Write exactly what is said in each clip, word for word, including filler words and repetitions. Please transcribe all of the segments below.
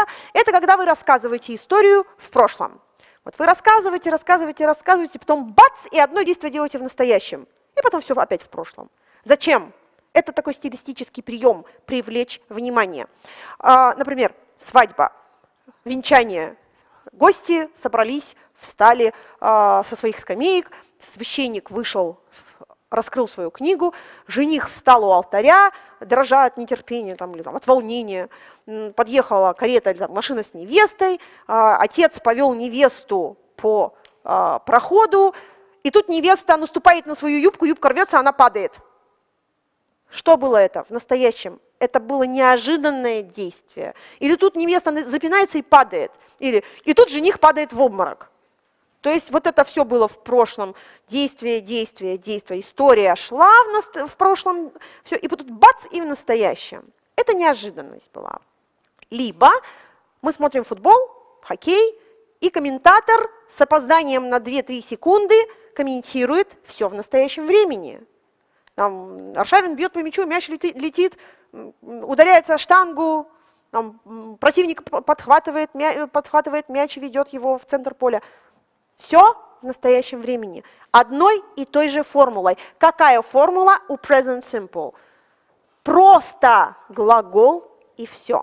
это когда вы рассказываете историю в прошлом. Вот вы рассказываете, рассказываете, рассказываете, потом бац, и одно действие делаете в настоящем. И потом все опять в прошлом. Зачем? Это такой стилистический прием – привлечь внимание. А, например, свадьба, венчание. Гости собрались, встали а, со своих скамеек, священник вышел, раскрыл свою книгу, жених встал у алтаря, дрожа от нетерпения там, или там, от волнения. Подъехала карета или там, машина с невестой, а, отец повел невесту по а, проходу, и тут невеста наступает на свою юбку, юбка рвется, она падает. Что было это в настоящем? Это было неожиданное действие. Или тут невеста запинается и падает. Или и тут жених падает в обморок. То есть вот это все было в прошлом. Действие, действие, действие. История шла в, наст... в прошлом, все, и тут бац, и в настоящем. Это неожиданность была. Либо мы смотрим футбол, хоккей, и комментатор с опозданием на две-три секунды комментирует все в настоящем времени. Там, Аршавин бьет по мячу, мяч летит, летит ударяется о штангу, там, противник подхватывает, мя, подхватывает мяч и ведет его в центр поля. Все в настоящем времени. Одной и той же формулой. Какая формула у present simple? Просто глагол и все.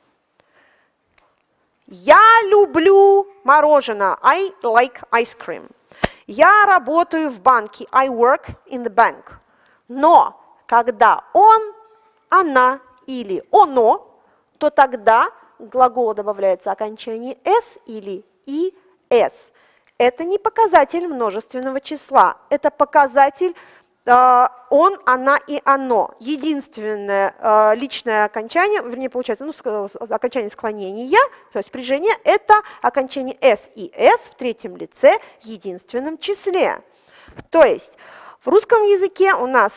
Я люблю мороженое. I like ice cream. Я работаю в банке. I work in the bank. Но когда он, она или оно, то тогда к глаголу добавляется окончание s или es. Это не показатель множественного числа. Это показатель э, он, она и оно. Единственное э, личное окончание, вернее, получается, ну, окончание склонения, то есть спряжение, это окончание s и s в третьем лице единственном числе. То есть в русском языке у нас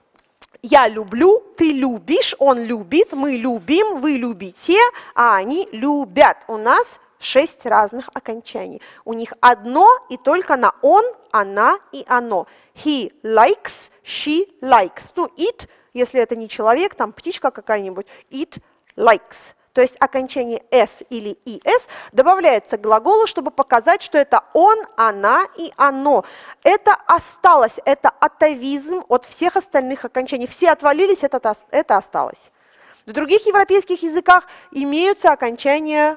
я люблю, ты любишь, он любит, мы любим, вы любите, а они любят. У нас шесть разных окончаний. У них одно и только на он, она и оно. He likes, she likes. Ну, it, если это не человек, там птичка какая-нибудь, it likes. То есть окончание s или es добавляется к глаголу, чтобы показать, что это он, она и оно. Это осталось, это атовизм от всех остальных окончаний. Все отвалились, это, это осталось. В других европейских языках имеются окончания,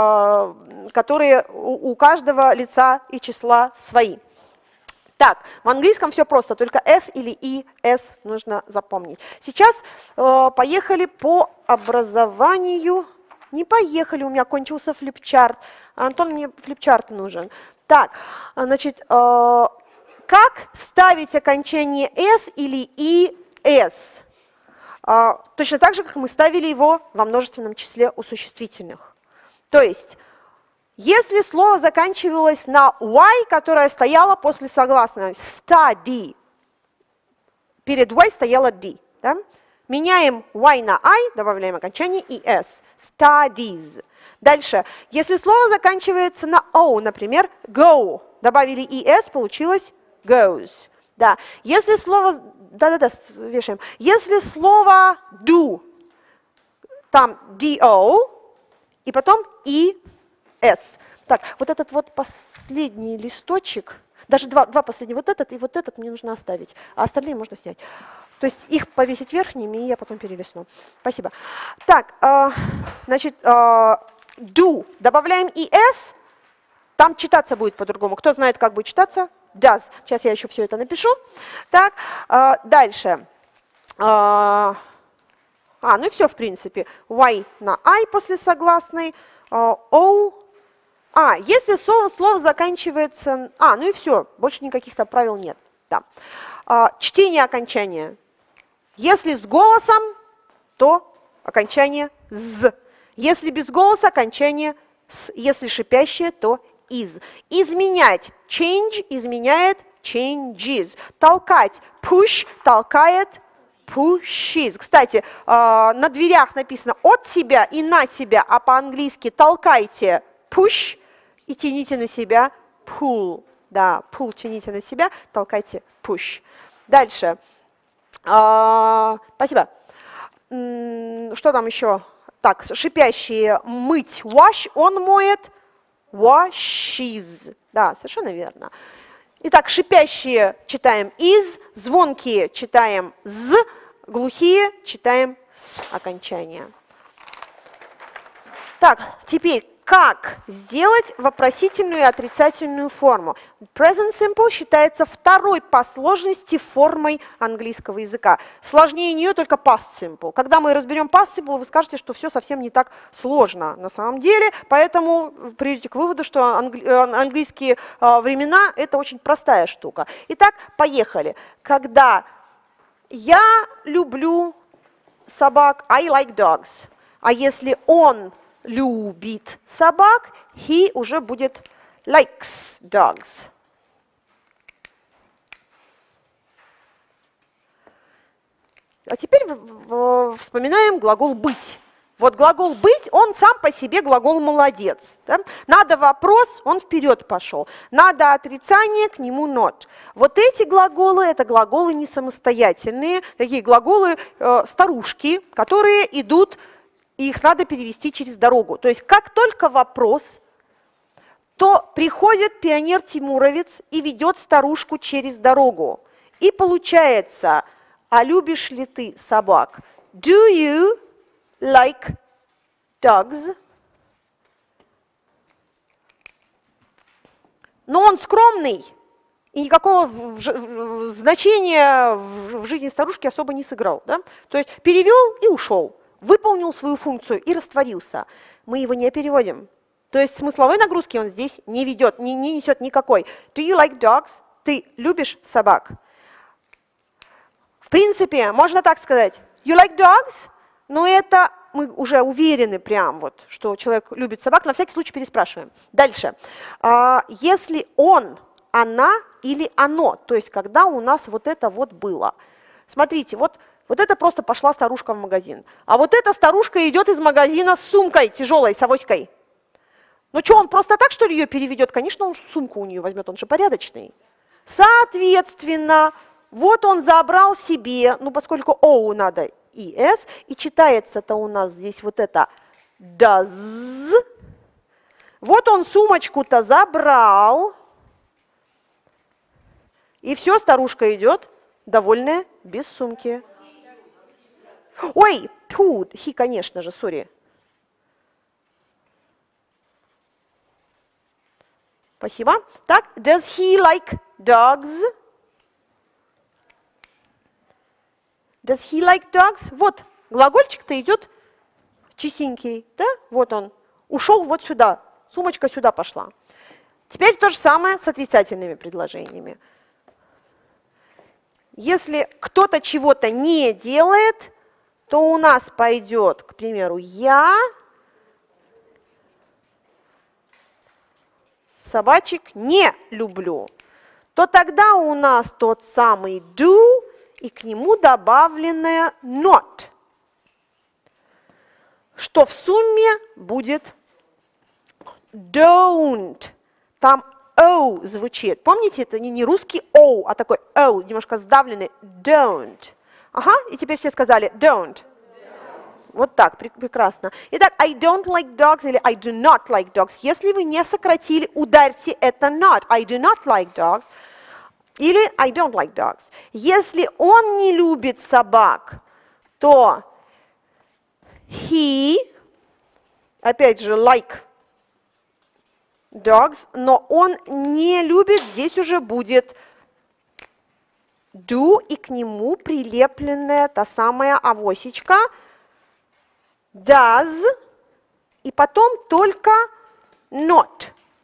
которые у каждого лица и числа свои. Так, в английском все просто, только s или es нужно запомнить. Сейчас э, поехали по образованию. Не поехали, у меня кончился флипчарт. Антон, мне флипчарт нужен. Так, значит, э, как ставить окончание s или es? Э, точно так же, как мы ставили его во множественном числе у существительных. То есть, если слово заканчивалось на y, которое стояло после согласной, study, перед y стояло d. Да? Меняем y на i, добавляем окончание es, studies. Дальше, если слово заканчивается на o, например, go, добавили es, получилось goes. Да. Если слово, да-да-да, вешаем, если слово do, там do, и потом и S. Так, вот этот вот последний листочек, даже два, два последних, вот этот и вот этот мне нужно оставить, а остальные можно снять. То есть их повесить верхними, и я потом перелистну. Спасибо. Так, э, значит, э, do, добавляем es, там читаться будет по-другому. Кто знает, как будет читаться? Does. Сейчас я еще все это напишу. Так, э, дальше. Э, а, ну и все, в принципе. Y на I после согласной, э, O. А, если слово, слово заканчивается... А, ну и все, больше никаких-то правил нет. Да. А, чтение окончания. Если с голосом, то окончание «з». Если без голоса, окончание «с». Если шипящее, то «из». Изменять. Change изменяет changes. Толкать. Push толкает pushes. Кстати, на дверях написано «от себя» и «на себя», а по-английски толкайте push и тяните на себя pull. Да, pull тяните на себя, толкайте push. Дальше. А, спасибо. Что там еще? так, шипящие мыть wash, он моет washes. Да, совершенно верно. Итак, шипящие читаем из, звонкие читаем з, глухие читаем с окончания. Так, теперь как сделать вопросительную и отрицательную форму? Present simple считается второй по сложности формой английского языка. Сложнее нее только past simple. Когда мы разберем past simple, вы скажете, что все совсем не так сложно на самом деле, поэтому придете к выводу, что англи- английские а, времена – это очень простая штука. Итак, поехали. Когда я люблю собак, I like dogs. А если он любит собак, he уже будет likes dogs. А теперь вспоминаем глагол быть. Вот глагол быть, он сам по себе глагол молодец. Да? Надо вопрос, он вперед пошел. Надо отрицание, к нему not. Вот эти глаголы, это глаголы не самостоятельные, такие глаголы э, старушки, которые идут, и их надо перевести через дорогу. То есть как только вопрос, то приходит пионер-тимуровец и ведет старушку через дорогу. И получается, а любишь ли ты собак? Do you like dogs? Но он скромный, и никакого значения в жизни старушки особо не сыграл. Да? То есть перевел и ушел. Выполнил свою функцию и растворился. Мы его не переводим. То есть смысловой нагрузки он здесь не ведет, не, не несет никакой. Do you like dogs? Ты любишь собак? В принципе, можно так сказать. You like dogs? Но это мы уже уверены прям, вот, что человек любит собак. На всякий случай переспрашиваем. Дальше. Если он, она или оно, то есть когда у нас вот это вот было. Смотрите, вот Вот это просто пошла старушка в магазин. А вот эта старушка идет из магазина с сумкой тяжелой, с авоськой. Ну что, он просто так, что ли, ее переведет? Конечно, он сумку у нее возьмет, он же порядочный. Соответственно, вот он забрал себе, ну поскольку «оу» надо и «с», и читается-то у нас здесь вот это «does». Вот он сумочку-то забрал, и все, старушка идет, довольная, без сумки. Ой, тьфу, he, конечно же, сори. Спасибо. Так, does he like dogs? Does he like dogs? Вот, глагольчик-то идет чистенький, да? Вот он. Ушел вот сюда, сумочка сюда пошла. Теперь то же самое с отрицательными предложениями. Если кто-то чего-то не делает, то у нас пойдет, к примеру, я собачек не люблю. То тогда у нас тот самый do и к нему добавленное not, что в сумме будет don't. Там o звучит. Помните, это не, не русский o, а такой o, немножко сдавленный don't. Ага, и теперь все сказали don't. Don't. Вот так, прекрасно. Итак, I don't like dogs или I do not like dogs. Если вы не сократили, ударьте это not. I do not like dogs или I don't like dogs. Если он не любит собак, то he, опять же, like dogs, но он не любит, здесь уже будет do, и к нему прилепленная та самая авосечка does, и потом только not.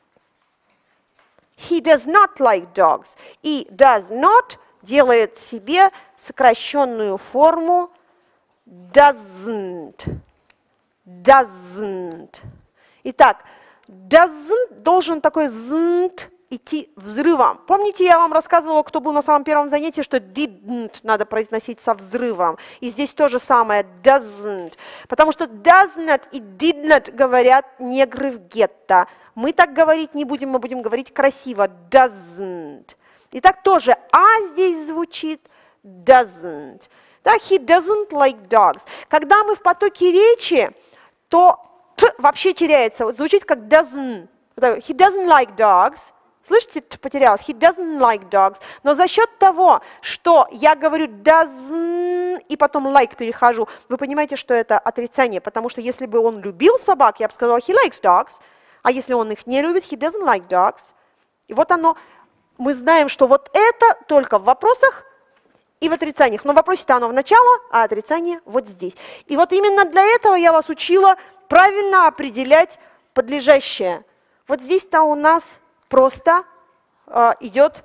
He does not like dogs. И does not делает себе сокращенную форму doesn't. Doesn't. Итак, doesn't должен такой znt идти взрывом. Помните, я вам рассказывала, кто был на самом первом занятии, что didn't надо произносить со взрывом. И здесь то же самое, doesn't. Потому что does not и did not говорят негры в гетто. Мы так говорить не будем, мы будем говорить красиво, doesn't. Итак, тоже а здесь звучит doesn't. Да, he doesn't like dogs. Когда мы в потоке речи то т вообще теряется. Вот звучит как doesn't. He doesn't like dogs. Слышите, т потерялось? He doesn't like dogs. Но за счет того, что я говорю doesn't и потом like перехожу, вы понимаете, что это отрицание, потому что если бы он любил собак, я бы сказала he likes dogs, а если он их не любит, he doesn't like dogs. И вот оно, мы знаем, что вот это только в вопросах и в отрицаниях. Но в вопросе-то оно в начало, а отрицание вот здесь. И вот именно для этого я вас учила правильно определять подлежащее. Вот здесь-то у нас просто э, идет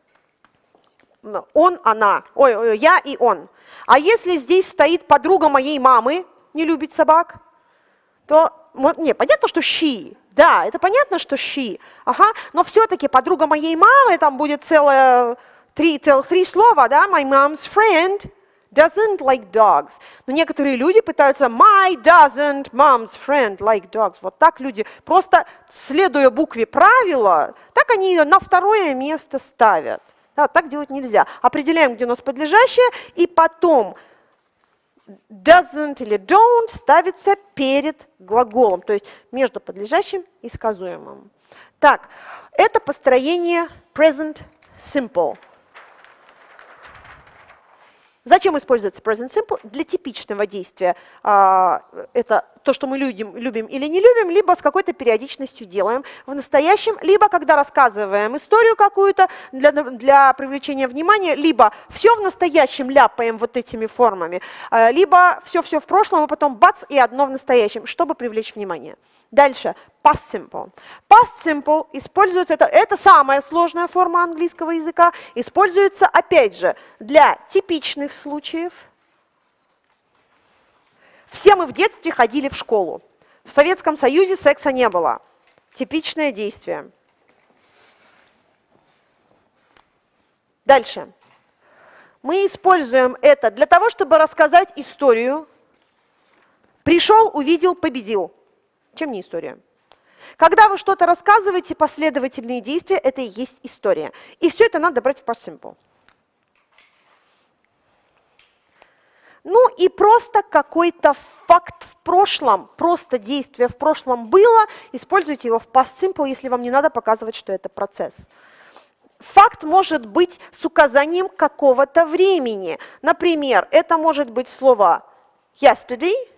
он, она, ой, ой, я и он. А если здесь стоит подруга моей мамы, не любит собак, то, не, понятно, что she, да, это понятно, что she, ага, но все-таки подруга моей мамы, там будет целое, три, целых три слова, да, my mom's friend doesn't like dogs. Но некоторые люди пытаются my doesn't mom's friend like dogs. Вот так люди, просто следуя букве правила, так они ее на второе место ставят. Да, так делать нельзя. Определяем, где у нас подлежащее, и потом doesn't или don't ставится перед глаголом, то есть между подлежащим и сказуемым. Так, это построение present simple. Зачем используется present simple? Для типичного действия. Это то, что мы любим, любим или не любим, либо с какой-то периодичностью делаем в настоящем, либо когда рассказываем историю какую-то для, для привлечения внимания, либо все в настоящем ляпаем вот этими формами, либо все-все в прошлом, а потом бац, и одно в настоящем, чтобы привлечь внимание. Дальше, past simple. Past simple используется, это, это самая сложная форма английского языка, используется, опять же, для типичных случаев. Все мы в детстве ходили в школу. В Советском Союзе секса не было. Типичное действие. Дальше. Мы используем это для того, чтобы рассказать историю. Пришел, увидел, победил. Чем не история? Когда вы что-то рассказываете, последовательные действия, это и есть история. И все это надо брать в past simple. Ну и просто какой-то факт в прошлом, просто действие в прошлом было, используйте его в past simple, если вам не надо показывать, что это процесс. Факт может быть с указанием какого-то времени. Например, это может быть слово yesterday,